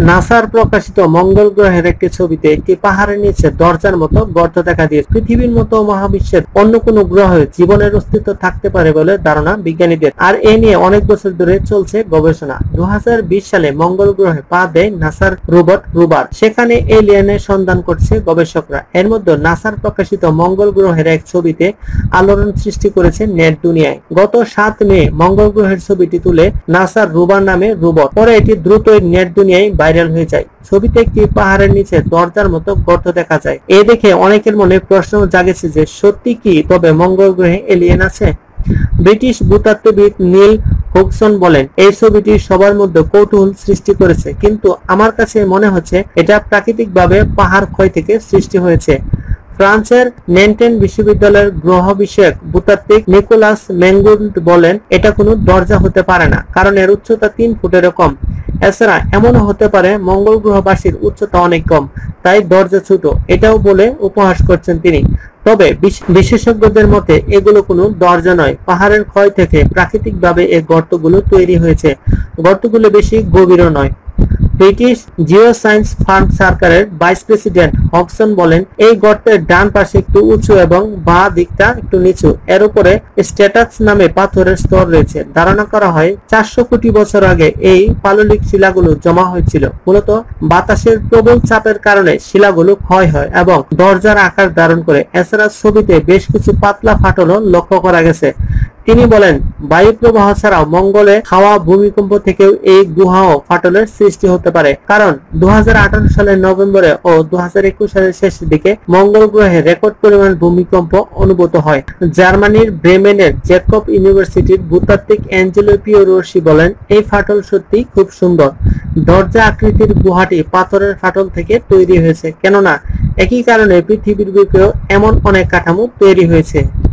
নাসার প্রকাশিত মঙ্গল গ্রহের একটি ছবিতে একটি পাহাড়ের নিচে দরজার মতো গর্ত দেখা দিয়েছে। পৃথিবীর মতো মহাবিশ্বের অন্য কোনো গ্রহে জীবনের অস্তিত্ব থাকতে পারে বলে ধারণা বিজ্ঞানীদের, আর এ নিয়ে অনেক বছর ধরে চলছে গবেষণা। 2020 সালে মঙ্গল গ্রহে পা দেয় নাসার রোবট রোভার। সেখানে এলিয়েনের সন্ধান করছে গবেষকরা। এর মধ্যে নাসার প্রকাশিত মঙ্গল গ্রহের এক ছবিতে আলোড়ন সৃষ্টি করেছে নেট দুনিয়ায়। গত 7 মে মঙ্গল গ্রহের ছবিটি তুলে নাসার রোভার নামে রোবট, পরে এটি দ্রুত নেট দুনিয়ায় ভাইরাল হয়ে যায়। ছবিতে একটি পাহাড়ের নিচে দরজার মতো গর্ত দেখা যায়। এ দেখে অনেকের মনে প্রশ্ন জাগেছে যে সত্যি কি তবে মঙ্গল গ্রহে এলিয়েন আছে? ব্রিটিশ ভূতত্ত্ববিদ নীল হোগসন বলেন, এই ছবিটি সবার মধ্যে কৌতূহল সৃষ্টি করেছে, কিন্তু আমার কাছে মনে হচ্ছে এটা প্রাকৃতিকভাবে পাহাড় ক্ষয় থেকে সৃষ্টি হয়েছে। ফ্রান্সের নেন্টেন বিশ্ববিদ্যালয়ের গ্রহ বিষয়ক ভূতাত্ত্বিক নিকোলাস মেঙ্গুন্ড বলেন, এটা কোনো দরজা হতে পারে না, কারণ এর উচ্চতা 3 ফুটেরও কম। এছাড়া এমনও হতে পারে মঙ্গল গ্রহবাসীর উচ্চতা অনেক কম, তাই দরজা ছোট, এটাও বলে উপহাস করছেন তিনি। তবে বিশেষজ্ঞদের মতে এগুলো কোনো দরজা নয়, পাহাড়ের ক্ষয় থেকে প্রাকৃতিকভাবে এই গর্তগুলো তৈরি হয়েছে। গর্তগুলো বেশি গভীরও নয়। ব্রিটিশ জিওসায়েন্স ফান্ড সার্কেলের ভাইস প্রেসিডেন্ট হগসন বলেন, এই গর্তের ডান পাশে একটু উঁচু এবং বাঁ দিকটা একটু নিচু। এর উপরে স্ট্যাটাক্স নামে পাথরের স্তর রয়েছে। ধারণা করা হয় 400 কোটি বছর আগে এই পাললিক শিলাগুলো জমা হয়েছিল। মূলত বাতাসের প্রবল চাপের কারণে শিলাগুলো ক্ষয় হয় এবং দরজার আকার ধারণ করে। এছাড়া ছবিতে বেশ কিছু পাতলা ফাটলও লক্ষ্য করা গেছে। তিনি বলেন, বায়ু প্রবাহ ছাড়াও মঙ্গলে হাওয়া ভূমিকম্প থেকেও এই গুহা ও ফাটলের সৃষ্টি হতে পারে, কারণ 2018 সালের নভেম্বরে ও 2021 সালের শেষের দিকে মঙ্গল গ্রহে রেকর্ড পরিমাণ ভূমিকম্প অনুভূত হয়। জার্মানির ব্রেমেনের জ্যাকব ইউনিভার্সিটির ভূতাত্ত্বিক অ্যাঞ্জেলো পিওরোসি বলেন, এই ফাটল সত্যি খুব সুন্দর। দরজা আকৃতির গুহাটি পাথরের ফাটল থেকে তৈরি হয়েছে, কেননা একই কারণে পৃথিবীর বুকেও এমন অনেক কাঠামো তৈরি হয়েছে।